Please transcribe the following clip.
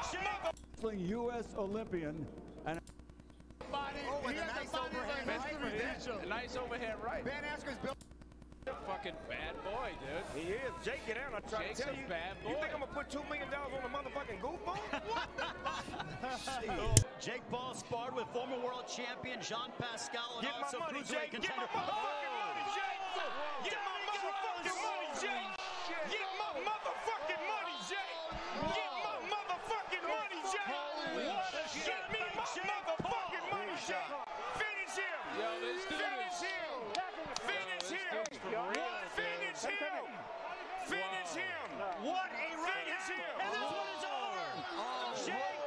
U.S. Olympian and body. Oh, He has nice a nice overhead right. Ben Askren's built. Fucking bad boy, dude. He is. Jake, get out. I try Jake's to tell a you. bad boy. You think I'm going to put $2 million on a motherfucking goofball? What Oh, Jake Paul sparred with former world champion Jean Pascal and Get also my money, cruiserweight Jake. Get my contender. motherfucking money, Jake. Get my motherfucking money, Jake. Get my motherfucking money, Jake. Get my motherfucking money, Jake. Get me my motherfucking money, Jake. Finish him. Yo, this dude Finish him. Finish him. Finish him. Finish him. What a run! Finish him. And this one is over. Jake